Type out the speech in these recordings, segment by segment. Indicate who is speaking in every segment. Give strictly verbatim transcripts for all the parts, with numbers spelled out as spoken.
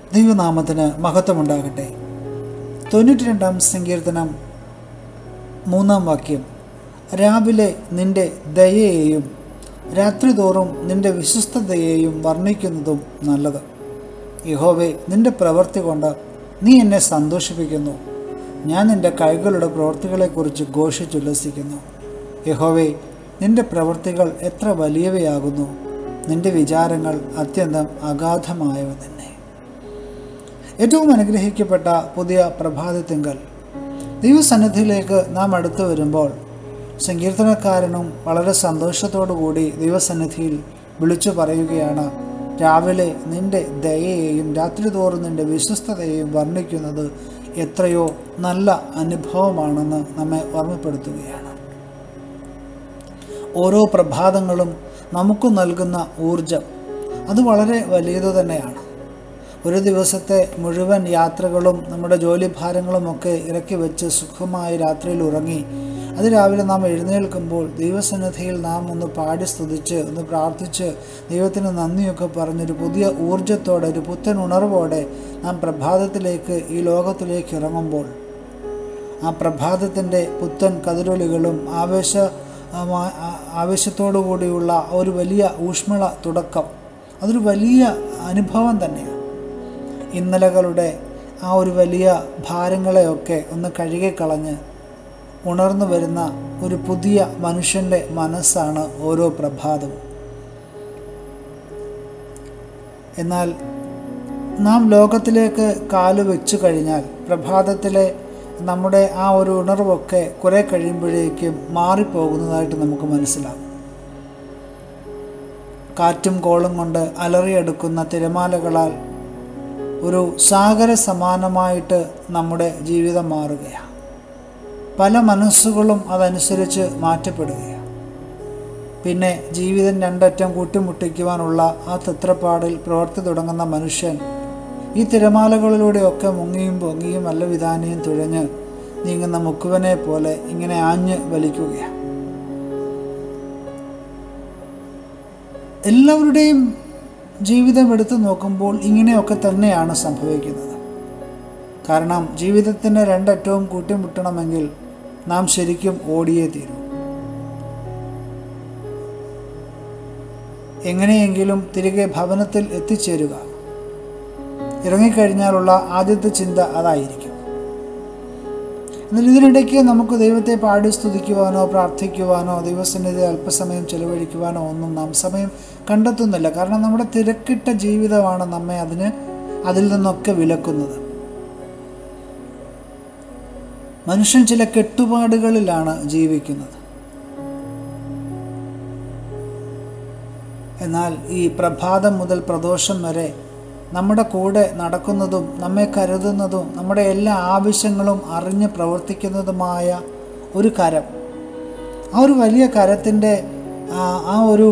Speaker 1: ദൈവനാമത്തിന് മഹത്വമുണ്ടാകട്ടെ. തൊണ്ണൂറ്റി രണ്ടാം സങ്കീർത്തനം മൂന്നാം വാക്യം. രാവിലെ നിന്റെ ദയയെയും രാത്രിതോറും നിന്റെ വിശ്വസ്തതയെയും വർണ്ണിക്കുന്നതും നല്ലത്. യഹോവേ, നിന്റെ പ്രവൃത്തി കൊണ്ട് നീ എന്നെ സന്തോഷിപ്പിക്കുന്നു. ഞാൻ നിന്റെ കൈകളുടെ പ്രവൃത്തികളെക്കുറിച്ച് ഘോഷിച്ചുല്ലസിക്കുന്നു. യഹോവേ, നിന്റെ പ്രവൃത്തികൾ എത്ര വലിയവയാകുന്നു. നിന്റെ വിചാരങ്ങൾ അത്യന്തം അഗാധമായവ തന്നെ. ഏറ്റവും അനുഗ്രഹിക്കപ്പെട്ട പുതിയ പ്രഭാതത്തിങ്കൽ ദൈവസന്നിധിയിലേക്ക് നാം അടുത്തു വരുമ്പോൾ സങ്കീർത്തനക്കാരനും വളരെ സന്തോഷത്തോടുകൂടി ദൈവസന്നിധിയിൽ വിളിച്ചു പറയുകയാണ്, രാവിലെ നിന്റെ ദയയെയും രാത്രിതോറും നിന്റെ വിശ്വസ്തതയെയും വർണ്ണിക്കുന്നത് എത്രയോ നല്ല അനുഭവമാണെന്ന് നമ്മെ ഓർമ്മപ്പെടുത്തുകയാണ്. ഓരോ പ്രഭാതങ്ങളും നമുക്ക് നൽകുന്ന ഊർജം അത് വളരെ വലിയതു തന്നെയാണ്. ഒരു ദിവസത്തെ മുഴുവൻ യാത്രകളും നമ്മുടെ ജോലിഭാരങ്ങളുമൊക്കെ ഇറക്കി വെച്ച് സുഖമായി രാത്രിയിൽ ഉറങ്ങി അത് രാവിലെ നാം എഴുന്നേൽക്കുമ്പോൾ ദൈവസന്നിധിയിൽ നാം ഒന്ന് പാടി സ്തുതിച്ച് ഒന്ന് പ്രാർത്ഥിച്ച് ദൈവത്തിന് നന്ദിയൊക്കെ പറഞ്ഞൊരു പുതിയ ഊർജത്തോടെ ഒരു പുത്തൻ ഉണർവോടെ നാം പ്രഭാതത്തിലേക്ക് ഈ ലോകത്തിലേക്ക് ഇറങ്ങുമ്പോൾ ആ പ്രഭാതത്തിൻ്റെ പുത്തൻ കതിരൊലികളും ആവേശ ആവേശത്തോടു കൂടിയുള്ള ഒരു വലിയ ഊഷ്മള തുടക്കം അതൊരു വലിയ അനുഭവം തന്നെയാണ്. ഇന്നലകളുടെ ആ ഒരു വലിയ ഭാരങ്ങളെയൊക്കെ ഒന്ന് കഴുകിക്കളഞ്ഞ് ഉണർന്നു വരുന്ന ഒരു പുതിയ മനുഷ്യൻ്റെ മനസ്സാണ് ഓരോ പ്രഭാതവും. എന്നാൽ നാം ലോകത്തിലേക്ക് കാലു വെച്ചു കഴിഞ്ഞാൽ പ്രഭാതത്തിലെ നമ്മുടെ ആ ഒരു ഉണർവൊക്കെ കുറെ കഴിയുമ്പോഴേക്കും മാറിപ്പോകുന്നതായിട്ട് നമുക്ക് മനസ്സിലാകും. കാറ്റും കോളും കൊണ്ട് അലറിയെടുക്കുന്ന തിരമാലകളാൽ ഒരു സാഗര സമാനമായിട്ട് നമ്മുടെ ജീവിതം മാറുകയാണ്. പല മനസ്സുകളും അതനുസരിച്ച് മാറ്റപ്പെടുകയാണ്. പിന്നെ ജീവിതം രണ്ടറ്റം കൂട്ടിമുട്ടിക്കുവാനുള്ള ആ തത്രപ്പാടിൽ പ്രവർത്തി തുടങ്ങുന്ന മനുഷ്യൻ ഈ തിരമാലകളിലൂടെയൊക്കെ മുങ്ങിയും പൊങ്ങിയും വല്ല വിധാനയും തുഴഞ്ഞ് നീങ്ങുന്ന മുക്കുവനെ പോലെ ഇങ്ങനെ ആഞ്ഞ് വലിക്കുകയാണ്. എല്ലാവരുടെയും ജീവിതം എടുത്തു നോക്കുമ്പോൾ ഇങ്ങനെയൊക്കെ തന്നെയാണ് സംഭവിക്കുന്നത്. കാരണം ജീവിതത്തിൻ്റെ രണ്ടറ്റവും കൂട്ടിമുട്ടണമെങ്കിൽ നാം ശരിക്കും ഓടിയേ തീരൂ. എങ്ങനെയെങ്കിലും തിരികെ ഭവനത്തിൽ എത്തിച്ചേരുക, ഇറങ്ങിക്കഴിഞ്ഞാലുള്ള ആദ്യത്തെ ചിന്ത അതായിരിക്കും. എന്നാൽ ഇതിനിടയ്ക്ക് നമുക്ക് ദൈവത്തെ പാടി സ്തുതിക്കുവാനോ പ്രാർത്ഥിക്കുവാനോ ദൈവസന്നിധി അല്പസമയം ചെലവഴിക്കുവാനോ ഒന്നും നാം സമയം കണ്ടെത്തുന്നില്ല. കാരണം നമ്മുടെ തിരക്കിട്ട ജീവിതമാണ് നമ്മെ അതിന് അതിൽ നിന്നൊക്കെ വിലക്കുന്നത്. മനുഷ്യൻ ചില കെട്ടുപാടുകളിലാണ് ജീവിക്കുന്നത്. എന്നാൽ ഈ പ്രഭാതം മുതൽ പ്രദോഷം വരെ നമ്മുടെ കൂടെ നടക്കുന്നതും നമ്മെ കരുതുന്നതും നമ്മുടെ എല്ലാ ആവശ്യങ്ങളും അറിഞ്ഞ് പ്രവർത്തിക്കുന്നതുമായ ഒരു കരം, ആ ഒരു വലിയ കരത്തിൻ്റെ ആ ഒരു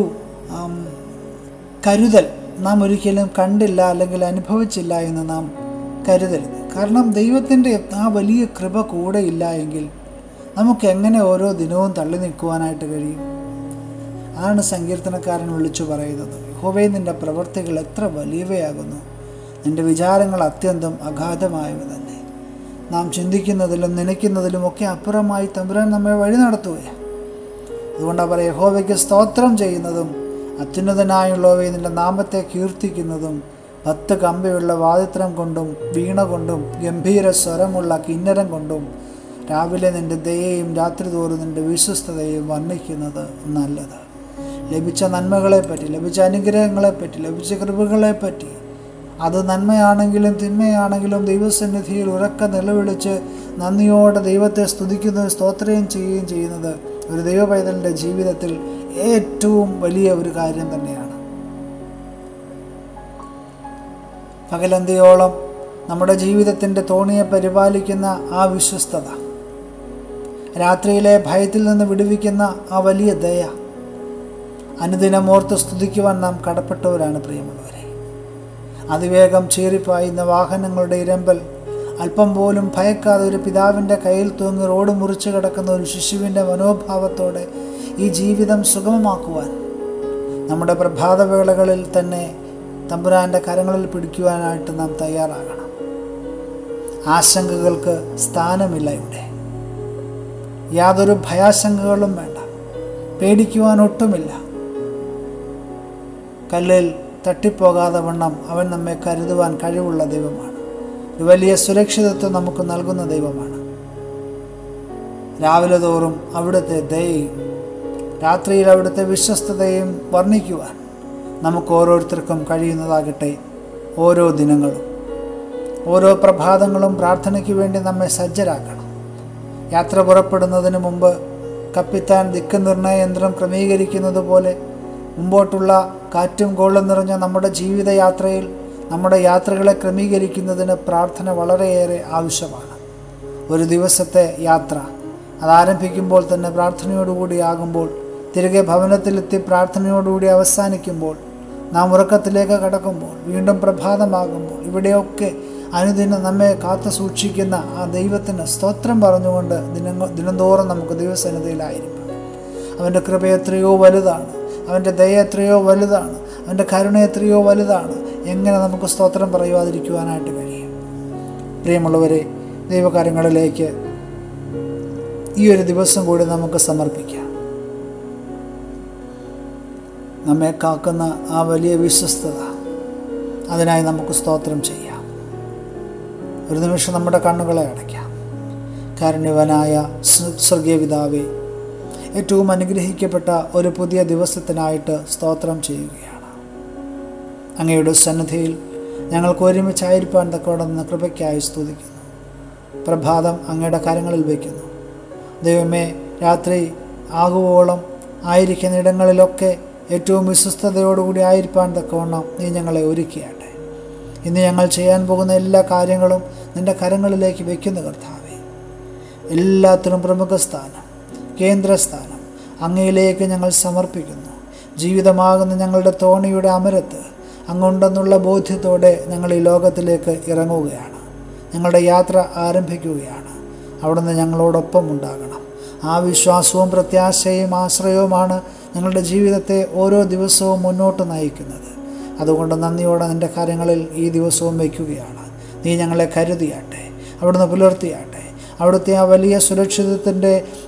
Speaker 1: കരുതൽ നാം ഒരിക്കലും കണ്ടില്ല അല്ലെങ്കിൽ അനുഭവിച്ചില്ല എന്ന് നാം കരുതരുത്. കാരണം ദൈവത്തിൻ്റെ ആ വലിയ കൃപ കൂടെ ഇല്ല എങ്കിൽ നമുക്ക് എങ്ങനെ ഓരോ ദിനവും തള്ളി നിൽക്കുവാനായിട്ട് കഴിയും? അതാണ് സങ്കീർത്തനക്കാരൻ വിളിച്ചു പറയുന്നത്, യഹോവേ, നിൻ്റെ പ്രവൃത്തികൾ എത്ര വലിയവയാകുന്നു. നിൻ്റെ വിചാരങ്ങൾ അത്യന്തം അഗാധമായവ തന്നെ. നാം ചിന്തിക്കുന്നതിലും നനയ്ക്കുന്നതിലും ഒക്കെ അപ്പുറമായി തമ്പുരാൻ നമ്മെ വഴി നടത്തുകയാണ്. അതുകൊണ്ടാണ് പറയുക, യഹോവയ്ക്ക് സ്തോത്രം ചെയ്യുന്നതും അത്യുന്നതനായുള്ളവയെ നിൻ്റെ നാമത്തെ കീർത്തിക്കുന്നതും പത്ത് കമ്പിയുള്ള വാദിത്രം കൊണ്ടും വീണ കൊണ്ടും ഗംഭീര സ്വരമുള്ള കിന്നരം കൊണ്ടും രാവിലെ നിൻ്റെ ദയയും രാത്രി തോറും നിൻ്റെ വിശ്വസ്തതയും വർണ്ണിക്കുന്നത് നല്ലത്. ലഭിച്ച നന്മകളെപ്പറ്റി, ലഭിച്ച അനുഗ്രഹങ്ങളെപ്പറ്റി, ലഭിച്ച കൃപകളെപ്പറ്റി, അത് നന്മയാണെങ്കിലും തിന്മയാണെങ്കിലും ദൈവസന്നിധിയിൽ ഉറക്ക നിലവിളിച്ച് നന്ദിയോടെ ദൈവത്തെ സ്തുതിക്കുന്നതും സ്തോത്രം ചെയ്യുകയും ചെയ്യുന്നത് ഒരു ദൈവ പൈതലിൻ്റെ ജീവിതത്തിൽ ഏറ്റവും വലിയ ഒരു കാര്യം തന്നെയാണ്. പകലന്തിയോളം നമ്മുടെ ജീവിതത്തിൻ്റെ തോണിയെ പരിപാലിക്കുന്ന ആ വിശ്വസ്തത, രാത്രിയിലെ ഭയത്തിൽ നിന്ന് വിടുവിക്കുന്ന ആ വലിയ ദയ, അനുദിനം ഓർത്ത് സ്തുതിക്കുവാൻ നാം കടപ്പെട്ടവരാണ് പ്രിയമുള്ളവരെ. അതിവേഗം ചീറിപ്പായുന്ന വാഹനങ്ങളുടെ ഇരമ്പൽ അല്പം പോലും ഭയക്കാതെ ഒരു പിതാവിൻ്റെ കയ്യിൽ തൂങ്ങി റോഡ് മുറിച്ച് കിടക്കുന്ന ഒരു ശിശുവിൻ്റെ മനോഭാവത്തോടെ ഈ ജീവിതം സുഗമമാക്കുവാൻ നമ്മുടെ പ്രഭാതവേളകളിൽ തന്നെ തമ്പുരാൻ്റെ കരങ്ങളിൽ പിടിക്കുവാനായിട്ട് നാം തയ്യാറാകണം. ആശങ്കകൾക്ക് സ്ഥാനമില്ല ഇവിടെ. യാതൊരു ഭയാശങ്കകളും വേണ്ട, പേടിക്കുവാൻ ഒട്ടുമില്ല. കല്ലിൽ തട്ടിപ്പോകാതെ വണ്ണം അവൻ നമ്മെ കരുതുവാൻ കഴിവുള്ള ദൈവമാണ്. ഒരു വലിയ സുരക്ഷിതത്വം നമുക്ക് നൽകുന്ന ദൈവമാണ്. രാവിലെ തോറും അവിടുത്തെ ദയയും രാത്രിയിൽ അവിടുത്തെ വിശ്വസ്തതയും വർണ്ണിക്കുവാൻ നമുക്ക് ഓരോരുത്തർക്കും കഴിയുന്നതാകട്ടെ. ഓരോ ദിനങ്ങളും ഓരോ പ്രഭാതങ്ങളും പ്രാർത്ഥനയ്ക്ക് വേണ്ടി നമ്മെ സജ്ജരാക്കണം. യാത്ര പുറപ്പെടുന്നതിന് മുമ്പ് കപ്പിത്താൻ ദിക്ക് നിർണയ യന്ത്രം ക്രമീകരിക്കുന്നത് പോലെ മുമ്പോട്ടുള്ള കാറ്റും കോളും നിറഞ്ഞ നമ്മുടെ ജീവിതയാത്രയിൽ നമ്മുടെ യാത്രകളെ ക്രമീകരിക്കുന്നതിന് പ്രാർത്ഥന വളരെയേറെ ആവശ്യമാണ്. ഒരു ദിവസത്തെ യാത്ര അതാരംഭിക്കുമ്പോൾ തന്നെ പ്രാർത്ഥനയോടുകൂടി ആകുമ്പോൾ, തിരികെ ഭവനത്തിലെത്തി പ്രാർത്ഥനയോടുകൂടി അവസാനിക്കുമ്പോൾ, നാം ഉറക്കത്തിലേക്ക് കടക്കുമ്പോൾ, വീണ്ടും പ്രഭാതമാകുമ്പോൾ, ഇവിടെയൊക്കെ അനുദിനം നമ്മെ കാത്തു സൂക്ഷിക്കുന്ന ആ ദൈവത്തിന് സ്തോത്രം പറഞ്ഞുകൊണ്ട് ദിനങ്ങൾ ദിനംതോറും നമുക്ക് ദൈവസന്നിധിയിലായിരിക്കും. അവൻ്റെ കൃപ എത്രയോ വലുതാണ്, അവൻ്റെ ദയ എത്രയോ വലുതാണ്, അവൻ്റെ കരുണ എത്രയോ വലുതാണ്. എങ്ങനെ നമുക്ക് സ്തോത്രം പറയുവാതിരിക്കുവാനായിട്ട് കഴിയും? പ്രിയമുള്ളവരെ, ദൈവകാര്യങ്ങളിലേക്ക് ഈ ഒരു ദിവസം കൂടി നമുക്ക് സമർപ്പിക്കാം. നമ്മെ കാക്കുന്ന ആ വലിയ വിശ്വസ്തത, അതിനായി നമുക്ക് സ്തോത്രം ചെയ്യാം. ഒരു നിമിഷം നമ്മുടെ കണ്ണുകളെ അടയ്ക്കാം. കാരുണ്യവാനായ സ്വർഗീയ പിതാവേ, ഏറ്റവും അനുഗ്രഹിക്കപ്പെട്ട ഒരു പുതിയ ദിവസത്തിനായിട്ട് സ്തോത്രം ചെയ്യുകയാണ്. അങ്ങയുടെ സന്നിധിയിൽ ഞങ്ങൾക്ക് ഒരുമിച്ചായിരിക്കാൻ തക്കോടുന്ന കൃപയ്ക്കായി സ്തുതിക്കുന്നു. പ്രഭാതം അങ്ങയുടെ കരങ്ങളിൽ വയ്ക്കുന്നു. ദൈവമേ, രാത്രി ആകുവോളം ആയിരിക്കുന്ന ഇടങ്ങളിലൊക്കെ ഏറ്റവും വിശ്വസ്തയോടുകൂടി ആയിരിക്കാൻ തക്കവണ്ണം നീ ഞങ്ങളെ ഒരുക്കിയാട്ടെ. ഇന്ന് ഞങ്ങൾ ചെയ്യാൻ പോകുന്ന എല്ലാ കാര്യങ്ങളും നിൻ്റെ കരങ്ങളിലേക്ക് വയ്ക്കുന്ന കർത്താവേ, എല്ലാത്തിനും പ്രമുഖ സ്ഥാനം, കേന്ദ്രസ്ഥാനം അങ്ങയിലേക്ക് ഞങ്ങൾ സമർപ്പിക്കുന്നു. ജീവിതമാകുന്ന ഞങ്ങളുടെ തോണിയുടെ അമരത്ത് അങ്ങുണ്ടെന്നുള്ള ബോധ്യത്തോടെ ഞങ്ങൾ ഈ ലോകത്തിലേക്ക് ഇറങ്ങുകയാണ്. ഞങ്ങളുടെ യാത്ര ആരംഭിക്കുകയാണ്. അവിടുന്ന് ഞങ്ങളോടൊപ്പം ഉണ്ടാകണം. ആ വിശ്വാസവും പ്രത്യാശയും ആശ്രയവുമാണ് ഞങ്ങളുടെ ജീവിതത്തെ ഓരോ ദിവസവും മുന്നോട്ട് നയിക്കുന്നത്. അതുകൊണ്ട് നന്ദിയോടെ നിൻ്റെ കാര്യങ്ങളിൽ ഈ ദിവസവും വയ്ക്കുകയാണ്. നീ ഞങ്ങളെ കരുതിയാട്ടെ, അവിടുന്ന് പുലർത്തിയാട്ടെ. അവിടുത്തെ ആ വലിയ സുരക്ഷിതത്തിൻ്റെ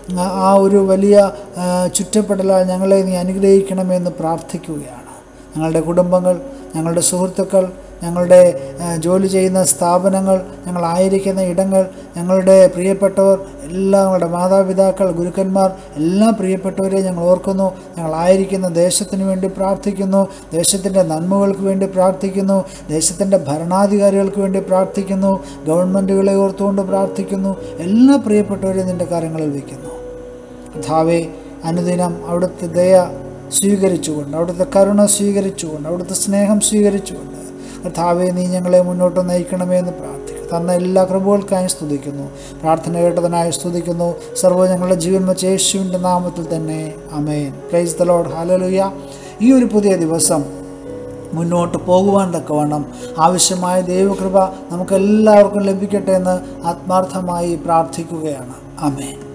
Speaker 1: ആ ഒരു വലിയ ചുറ്റപ്പെടലാൽ ഞങ്ങളെ നീ അനുഗ്രഹിക്കണമെന്ന് പ്രാർത്ഥിക്കുകയാണ്. ഞങ്ങളുടെ കുടുംബങ്ങൾ, ഞങ്ങളുടെ സുഹൃത്തുക്കൾ, ഞങ്ങളുടെ ജോലി ചെയ്യുന്ന സ്ഥാപനങ്ങൾ, ഞങ്ങളായിരിക്കുന്ന ഇടങ്ങൾ, ഞങ്ങളുടെ പ്രിയപ്പെട്ടവർ, എല്ലാ ഞങ്ങളുടെ മാതാപിതാക്കൾ, ഗുരുക്കന്മാർ, എല്ലാ പ്രിയപ്പെട്ടവരെ ഞങ്ങൾ ഓർക്കുന്നു. ഞങ്ങളായിരിക്കുന്ന ദേശത്തിന് വേണ്ടി പ്രാർത്ഥിക്കുന്നു. ദേശത്തിൻ്റെ നന്മകൾക്ക് വേണ്ടി പ്രാർത്ഥിക്കുന്നു. ദേശത്തിൻ്റെ ഭരണാധികാരികൾക്ക് വേണ്ടി പ്രാർത്ഥിക്കുന്നു. ഗവൺമെൻറ്റുകളെ ഓർത്തുകൊണ്ട് പ്രാർത്ഥിക്കുന്നു. എല്ലാ പ്രിയപ്പെട്ടവരെയും നിൻ്റെ കാര്യങ്ങളിൽ വയ്ക്കുന്നു. കർത്താവേ, അനുദിനം അവിടുത്തെ ദയ സ്വീകരിച്ചുകൊണ്ട്, അവിടുത്തെ കരുണ സ്വീകരിച്ചുകൊണ്ട്, അവിടുത്തെ സ്നേഹം സ്വീകരിച്ചുകൊണ്ട് കർത്താവേ, നീ ഞങ്ങളെ മുന്നോട്ട് നയിക്കണമേ എന്ന് പ്രാർത്ഥിക്കുന്നു. തന്ന എല്ലാ കൃപകൾക്കായി സ്തുതിക്കുന്നു. പ്രാർത്ഥന കേട്ടതിനായി സ്തുതിക്കുന്നു. സർവ്വ ഞങ്ങളുടെ ജീവൻ വച്ച യേശുവിൻ്റെ നാമത്തിൽ തന്നെ ആമേൻ. Praise the Lord. ഹല്ലേലൂയ. ഈ ഒരു പുതിയ ദിവസം മുന്നോട്ട് പോകുവാൻ തക്കവണ്ണം ആവശ്യമായ ദൈവകൃപ നമുക്കെല്ലാവർക്കും ലഭിക്കട്ടെ എന്ന് ആത്മാർത്ഥമായി പ്രാർത്ഥിക്കുകയാണ്. ആമേൻ.